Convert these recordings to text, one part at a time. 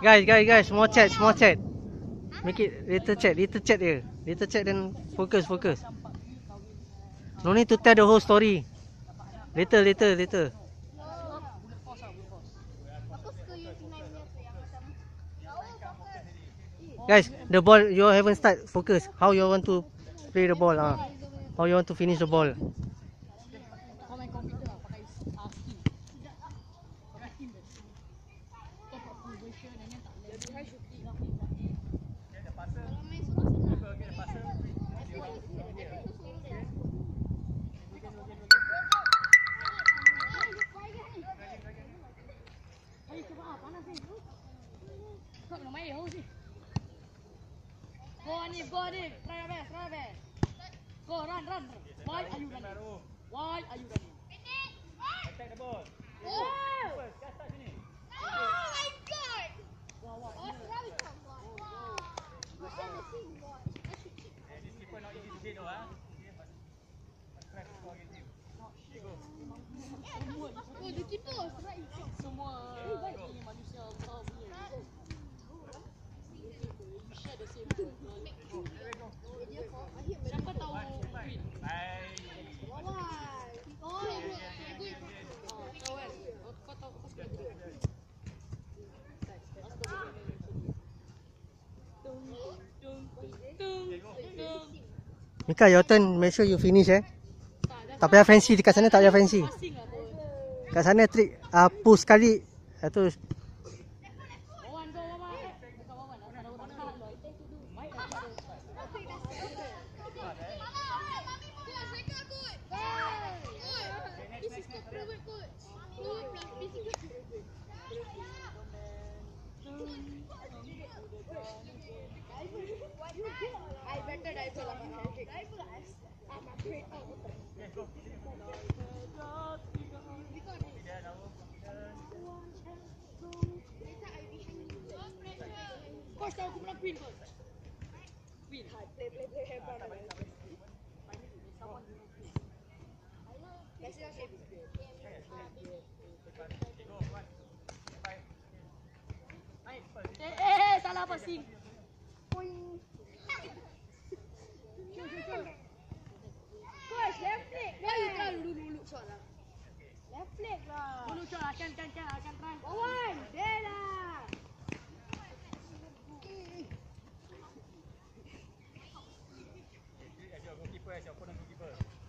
Guys, small chat. Make it little chat here. Little chat then focus. No need to tell the whole story. Later. Guys, the ball you haven't start. Focus. How you want to play the ball? How you want to finish the ball? Go on, try your best. Go, run. Why are you running? Attack the ball. Oh! Just touch ni. Oh my god! Wow. This keeper not easy to hit though, ah. Must try to score against him. Okay, go. Oh, the keeper was right. Semua ini manusia besar punya. We share the same word. Siapa tahu Queen? Kau tahu apa sekarang? Mika, your turn. Make sure you finish Tak payah fancy dekat sana, tak payah fancy. Kat sana trick push sekali. Itu I better dive lah. I'm afraid of Coach tahu aku pernah Queen coach. Queen. play. Salah passing. Coach, left leg. Why you try dulu shot lah? Left leg lah. Dulu shot akan try. One, there lah. As your goalkeeper, as your opponent goalkeeper.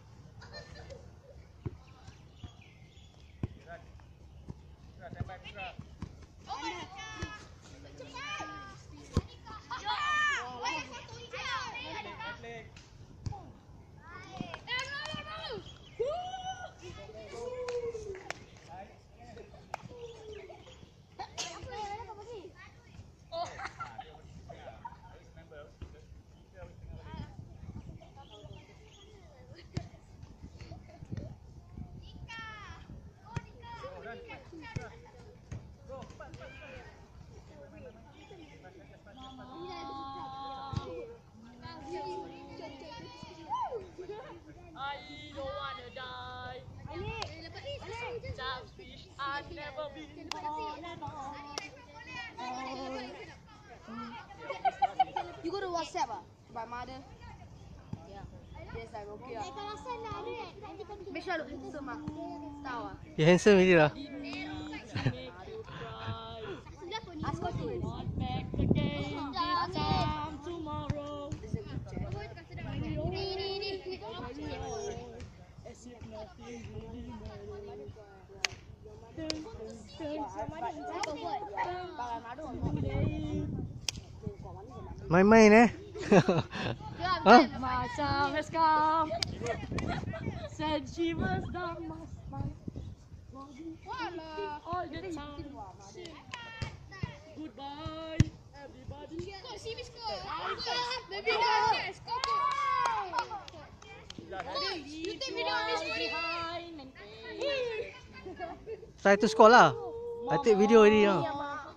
Run, stand by, Putra. Oh my god. Cepat. Left leg. I don't wanna die. Selfish, I've never been born and all. You go to WhatsApp my mother. Yeah. Yes, I'm okay. Make sure look handsome Tahu you handsome already lah. Ask her to. Not back again this time tomorrow. As if nothing really matters. Main My time has come. Said she was down my spine. All the time. Goodbye, everybody. Try to score lah. I take video already now.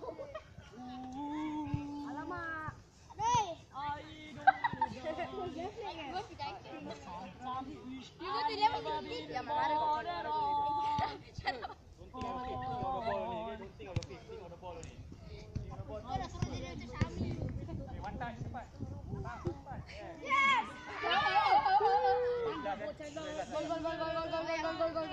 Alamak.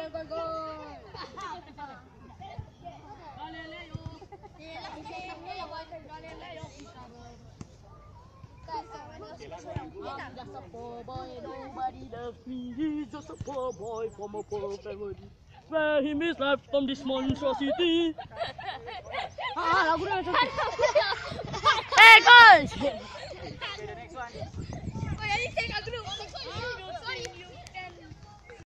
Just a poor boy, nobody loves me. He's just a poor boy from a poor family. Spare him his life from this monstrosity. Lagu dia macam tu. Hey, coach! Okay, the next one.